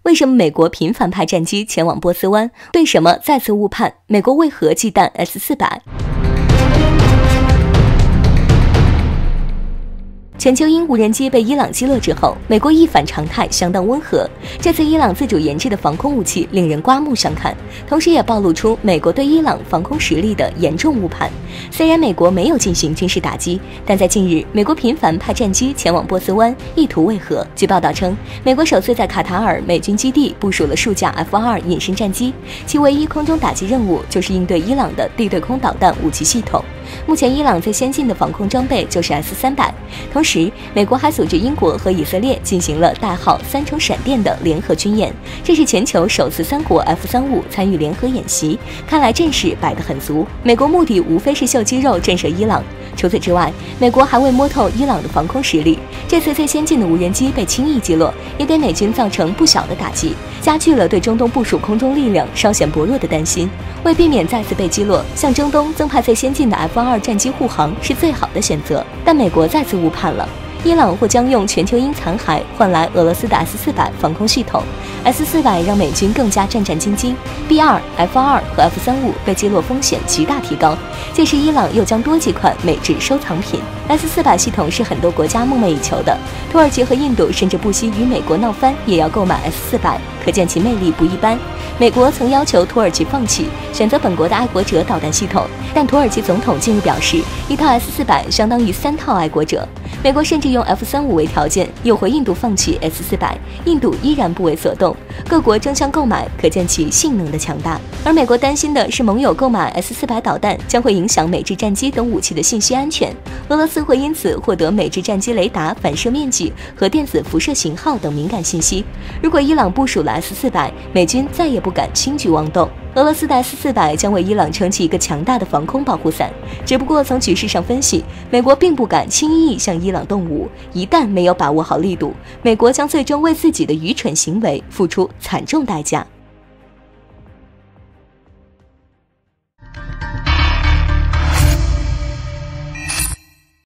为什么美国频繁派战机前往波斯湾？对什么再次误判？美国为何忌惮 S-400？全球鹰无人机被伊朗击落之后，美国一反常态，相当温和。这次伊朗自主研制的防空武器令人刮目相看，同时也暴露出美国对伊朗防空实力的严重误判。虽然美国没有进行军事打击，但在近日，美国频繁派战机前往波斯湾，意图为何？据报道称，美国首次在卡塔尔美军基地部署了数架 F-2隐身战机，其唯一空中打击任务就是应对伊朗的地对空导弹武器系统。目前，伊朗最先进的防空装备就是 S-300。同时，美国还组织英国和以色列进行了代号“三重闪电”的联合军演，这是全球首次3国 F-35参与联合演习，看来阵势摆得很足。美国目的无非是秀肌肉震慑伊朗。除此之外，美国还未摸透伊朗的防空实力，这次最先进的无人机被轻易击落，也给美军造成不小的打击，加剧了对中东部署空中力量稍显薄弱的担心。为避免再次被击落，向中东增派最先进的 F-2战机护航是最好的选择，但美国再次误判了。伊朗或将用全球鹰残骸换来俄罗斯的 S-400防空系统。S-400让美军更加战战兢兢 ，B-2、F-2和 F-35被击落风险极大提高。届时，伊朗又将多几款美制收藏品。S-400系统是很多国家梦寐以求的，土耳其和印度甚至不惜与美国闹翻，也要购买 S-400，可见其魅力不一般。美国曾要求土耳其放弃，选择本国的爱国者导弹系统，但土耳其总统近日表示，一套 S-400相当于3套爱国者。美国甚至用 F-35为条件，诱回印度放弃 S-400，印度依然不为所动。各国争相购买，可见其性能的强大。而美国担心的是，盟友购买 S-400导弹将会影响美制战机等武器的信息安全，俄罗斯会因此获得美制战机雷达反射面积和电子辐射型号等敏感信息。如果伊朗部署了 S-400，美军再也不敢轻举妄动。俄罗斯的 S-400将为伊朗撑起一个强大的防空保护伞。只不过从局势上分析，美国并不敢轻易向伊朗动武，一旦没有把握好力度，美国将最终为自己的愚蠢行为付出惨重代价。